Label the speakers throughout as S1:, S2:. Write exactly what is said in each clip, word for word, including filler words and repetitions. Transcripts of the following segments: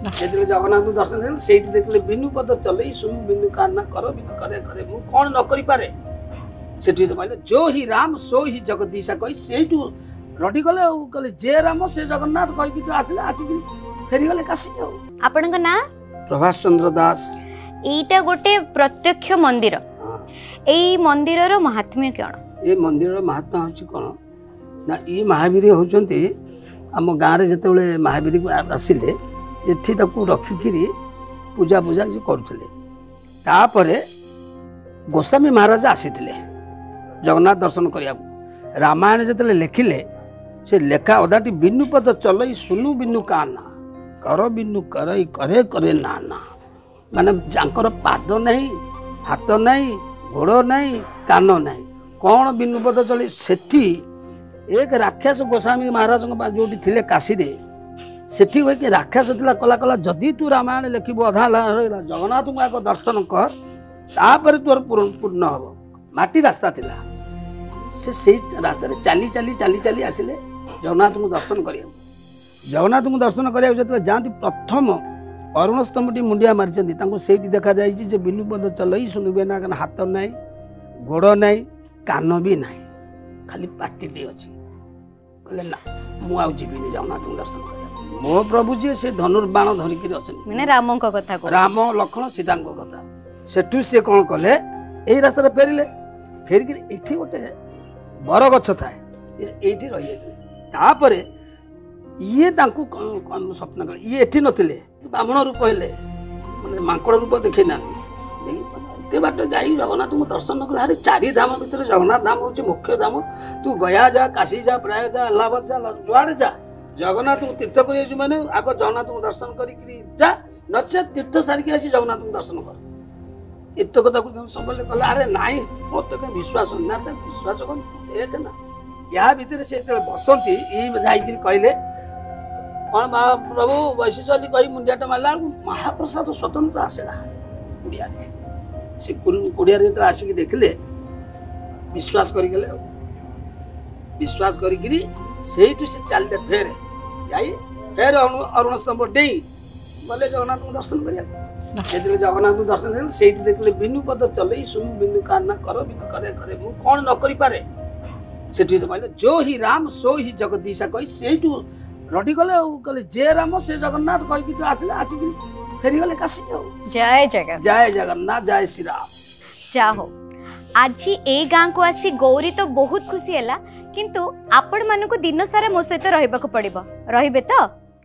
S1: ଯେତେବେଳେ ଜଗନ୍ନାଥ ଦର୍ଶନ ଦେଲେ ସେଇଠି ଦେଖିଲେ ବିନୁ ପଦ ଚଲେଇ ଶୁଣୁ ବିନୁ କାନ୍ନା କର ବିନୁ କରେ କରେ ମୁଁ କଣ ନ କରିପାରେ ସେଠି କହିଲେ जो हि राम सो हि जगदीशा कही ସେଇଠୁ ରଡି ଗଲେ ଆଉ କହିଲେ ଯେ ରାମ ସେ ଜଗନ୍ନାଥ କହିକି ତ ଆସିଲେ ଆସିକି ଫେରିଗଲେ କାଶୀ ଆଉ।
S2: ଆପଣଙ୍କ ନାଁ?
S1: प्रभास चंद्र दास।
S2: एटा गोटे प्रत्यक्ष मंदिर एई मंदिरर महात्म्य कौन?
S1: ये मंदिर महात्मा हूँ कौन ना ये महावीर होती आम गाँव में जिते महावीर को आसिले एठी रखिकी पूजा पूजा करुले तापर गोस्वामी महाराज आसीथिले जगन्नाथ दर्शन करने रामायण जिते लिखिले से लेखा अदाटी बिनु पद चलई सुनु बिनु काना कर बिनु करई करे करे नाना माने जांकर पाद नहीं हाथ नहीं गोड़ नहीं कान नहीं कौन बिनु पद चली सेठी एक राक्षस गोस्वामी महाराज जो थे काशी रे सेठी हुए कि राक्षस थिला कला कला जदि तू रामायण लिखबो अधा रहा जगन्नाथ को आग दर्शन कर तापर तोर पूर्ण हम माटी रास्ता थिला से से रास्ता रे चली चली चली चली आसिले जगन्नाथ को दर्शन करिया जगन्नाथ को दर्शन करिया जते जांती प्रथम अरुण स्तंभटी मुंडिया मारिचंदी तांको सेठी देखा जाई जे बिनु पद चलई सुनुबे ना कन हाथ नाही गोड़ नाही कान भी नाही खाली पाटीटी अछि कहले ना मु आउ जीविनी जगन्नाथ को दर्शन करिया मो प्रभु जी से धनुर्बाण धरिकी अछन
S2: माने रामो को कथा को
S1: राम लक्ष्मण सीता को कथा सेठू से कौन कले एई रास्ता रे फेरिले फेरिकी एठी गोटे बर गछ थाए एठी रहि जाइले तापरे ये तांकु स्वप्न कले ये एठी नथिले ब्राह्मण रूप हेले माने मांकड़ रूप देखै ना एते बाट जाई जगन्नाथ को दर्शन कले अरे चारि धाम भीतर जगन्नाथ धाम होची मुख्य धाम तू गया जा काशी जा प्रयाग जा इलाहाबाद जा जुआड़े जा जगन्नाथ को तीर्थ करियो माने आग जगन्नाथ को दर्शन करी जा नचे तीर्थ सारिकी आसी जगन्नाथ को दर्शन कर एत कथा सब कहला अरे नाई मत विश्वास ना विश्वास कौन एक ना या भितर से बसंती ये जाइए कहले कौन महाप्रभु वैशिष्ट कही मुंडियाटा मारला महाप्रसाद स्वतंत्र आसला कुड़िया से कुड़िया जो आसिक देखले विश्वास करगले विश्वास करी से चलते फेर जाई फेर अरुण स्तंभ डेई गले जगन्नाथ को दर्शन करिया जेते जगन्नाथ को दर्शन देले सेठी देखले बिनु पद चलई सुनु बिनु कान्ना कर बिनु करे करे मु कोन न करि पारे सेठी कहले जो हि राम सो हि जगदीशा कही सेठू रडि गले कहले जे राम से जगन्नाथ कही कि आसिले आसिक फेरी गले काशी
S2: जय जगन्नाथ
S1: जय जगन्नाथ जय श्री राम
S2: जाहो आज ए गाँ को आसी गौरी तो बहुत खुशी है किंतु आपण मानू दिन सारा मो सहित रहिबा को पड़िबो रहिबे तो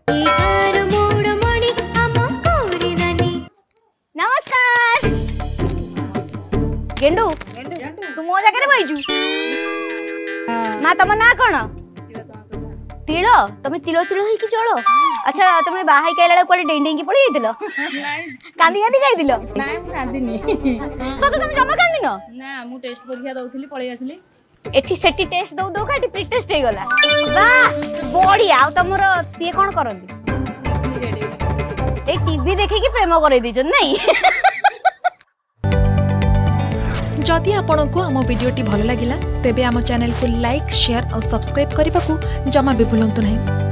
S2: नमस्कार गेंडू तू मो जगह रे बैजू मां तम ना कोन तिलो तमे तिलो तिलो होई कि चलो अच्छा तमे बाहाई कैला कोडे डेंडें की पड़ी दिलो नाही कांदी कांदी जाई दिलो नाही मु कांदी नी तो तुम जमा कांदी न ना मु टेस्ट परीक्षा दउथली पळी आसली एठी सेठी टेस्ट दउ दउ काटी प्री टेस्ट हे गला वाह बॉडी आ तमरो से कोन करंदी ए टीवी देखि कि प्रेम करे दिजन नहीं
S3: जदि आपंक आम भिडी भल लगा तेब आम चैनल को लाइक शेयर और सब्सक्राइब करने को जमा भी भूलु नहीं।